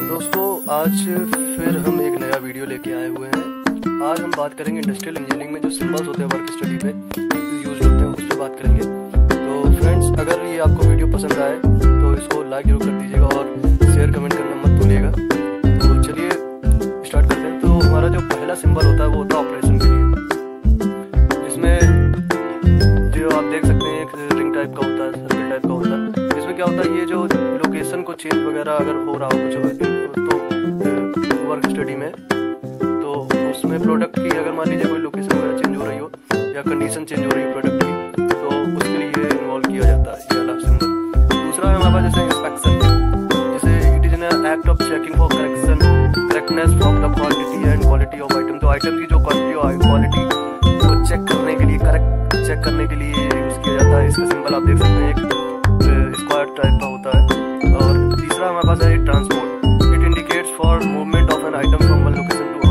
दोस्तों, आज फिर हम एक नया वीडियो लेके आए हुए हैं। आज हम बात करेंगे इंडस्ट्रियल इंजीनियरिंग में जो सिंबल्स होते हैं वर्क स्टडी पे यूज होते हैं, उस पर बात करेंगे। तो फ्रेंड्स, अगर ये आपको वीडियो पसंद आए तो इसको लाइक जरूर कर दीजिएगा और शेयर कमेंट करना मत भूलिएगा। तो चलिए स्टार्ट करते हैं। तो हमारा जो पहला सिंबल होता है वो होता है ऑपरेशन के लिए, जिसमें जो आप देख सकते हैं एक रिंग टाइप का होता है, सर्कल टाइप का होता है। इसमें क्या होता है, ये जो लोकेशन को चेंज वगैरह अगर हो रहा हो कुछ तो वर्क स्टडी में, तो उसमें प्रोडक्ट की अगर मान लीजिए कोई लोकेशन वगैरह चेंज हो रही हो या कंडीशन चेंज हो रही है प्रोडक्ट की, तो उसके लिए इन्वॉल्व किया जाता है ये वाला सिंबल। दूसरा है हमारे पास जैसे इंस्पेक्शन, जैसे it is an act of checking for correctness of the quantity and quality of item. तो आइटम की जो क्वांटिटी और क्वालिटी को चेक करने के लिए, करेक्ट चेक करने के लिए यूज किया जाता है। इसका सिंबल आप देख सकते हैं, एक स्क्वायर टाइप का होता है। और तीसरा हमारे पास है transport. It indicates for movement of an item from one location to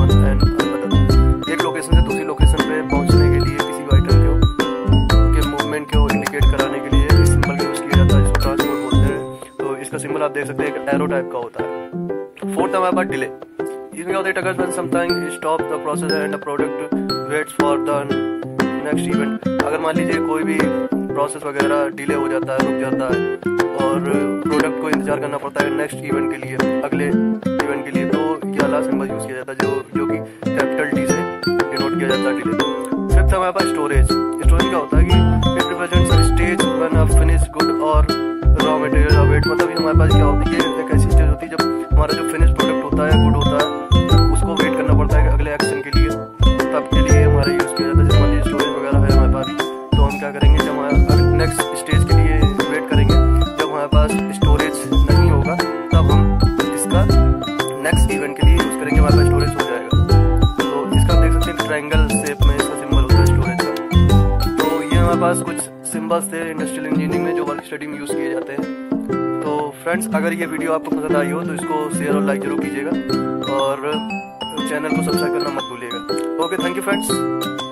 another. एक लोकेशन से दूसरी लोकेशन पे पहुंचने के लिए किसी भी आइटम के मूवमेंट को इंडिकेट कराने के लिए इस सिंबल का यूज किया जाता है, जिसको ट्रांसपोर्ट बोलते हैं। तो इसका सिंबल आप देख सकते हैं एक एरो टाइप का होता है। फोर्थ हमारे पास डिले। इसमें क्या होता है, it occurs when sometime stop the process and the product waits for the next event. अगर मान लीजिए कोई भी प्रोसेस वगैरह डिले हो जाता है, रुक जाता है और प्रोडक्ट को इंतजार करना पड़ता है नेक्स्ट इवेंट के लिए, अगले इवेंट के लिए, तो ये वाला सिंबल यूज किया जाता है जो कि कैपिटल टी से डिनोट किया जाता है, डिले। फिफ्थ हमारे पास स्टोरेज। स्टोरेज क्या होता है कि it represents a stage when a finish good और रॉ मटेरियल अवेट। मतलब हमारे पास क्या होती है, एक ऐसी स्टेज होती है जब हमारा जो फिनिश प्रोडक्ट होता है, गुड होता है, उसको वेट करना पड़ता है अगले एक्शन के लिए, तब के लिए हमारा यूज किया जाता है। जैसे मान लीजिए स्टोरेज वगैरह है हमारे पास, तो हम क्या करेंगे, जब हमारा नेक्स्ट स्टेज के लिए वेट करेंगे, जब हमारे पास स्टोरेज नहीं होगा तब हम इसका नेक्स्ट इवेंट के लिए यूज करेंगे, हमारे पास स्टोरेज हो जाएगा। तो इसका देख सकते हैं ट्रायंगल शेप में इसका सिंबल होता है स्टोरेज का। तो ये हमारे पास कुछ सिंबल्स थे इंडस्ट्रियल इंजीनियरिंग में जो वर्क स्टडी में यूज किए जाते हैं। तो फ्रेंड्स, अगर ये वीडियो आपको पसंद आई हो तो इसको शेयर और लाइक जरूर कीजिएगा और चैनल को सब्सक्राइब करना मत भूलिएगा। Okay, thank you friends.